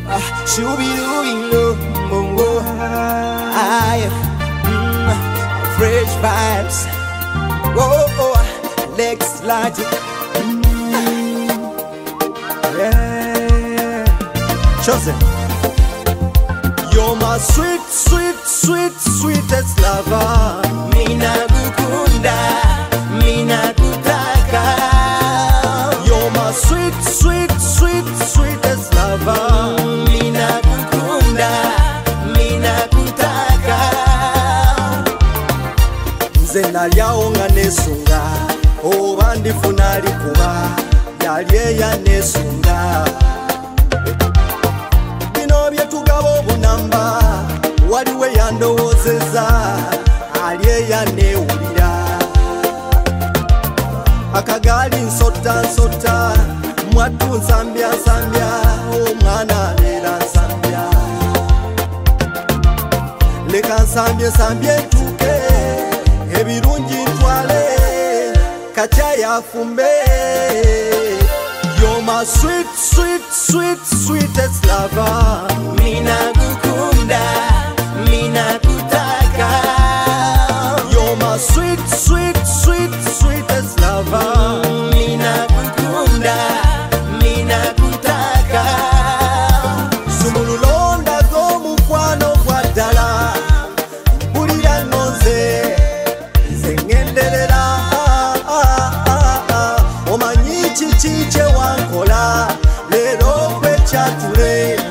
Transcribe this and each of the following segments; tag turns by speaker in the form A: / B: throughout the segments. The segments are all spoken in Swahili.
A: Shoo-be-doo-be-doo, bongo. Fresh vibes. Whoa, legs large. Yeah. Chosen. You're my sweet, sweet, sweet, sweetest lover. Mina gukunda, mina kutaka. You're my sweet, sweet, sweet, sweetest lover. Mina gukunda, mina kutaka. Nze nalyawo nga nesunga, oba ndifuna alikuba, yali eyanesunga. Bino byetugaba obunamba, waliwo eyandowoozeza, ali eyanewulira. Akagaali nsota nsota, mwattu nsambya nsambya, omwana abeera nsambya. Leka nsambye nsambye ntuuke, ebirungi ntwale, katya yafumbe. You're my sweet, sweet, sweet, sweetest lover. Mina gukunda, mina kutaka. You're my sweet, sweet, sweet, sweetest lover. Mina gukunda, mina kutaka. Sumululonda g'omukwano gwa ddala, mpulira nnoze, nze ngenderera. Omanyi kiki kye wankola, leero kwekyatule.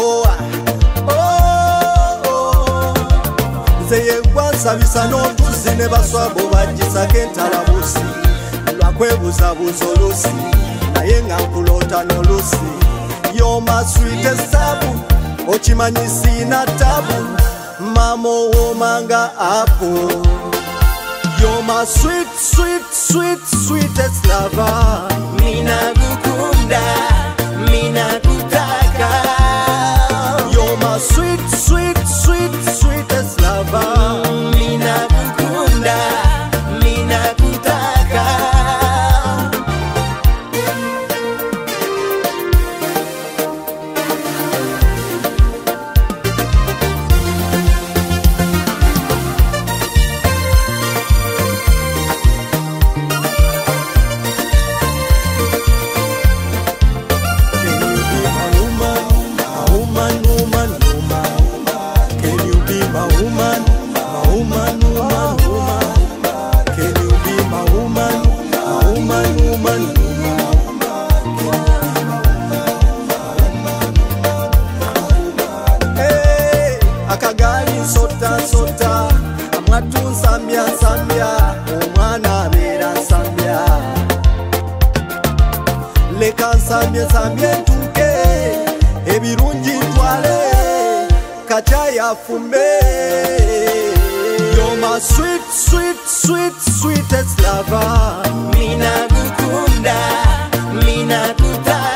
A: Nze yegwa nsabisa n'otuzi ne baswabo bagisako entalabusi, lwakwebuzabuza olusi, naye nga nkuloota n'olusi. You're my sweetest sabu, okimanyi siina tabu, mama owomanga apple. You're my sweet, sweet, sweet, sweetest lover. Mina gukunda, mina kutaka. You're my sweet, sweet, sweet, sweetest lover. Mina gukunda, mina kutaka. Akagaali nsota nsota, amwattu nsambya nsambya, omwana abeera nsambya. Leka nsambye nsambye ntuuke, ebirungi ntwale, katya yafumbe. You're my sweet, sweet, sweet, sweetest lover. Mina gukunda, mina kutaka.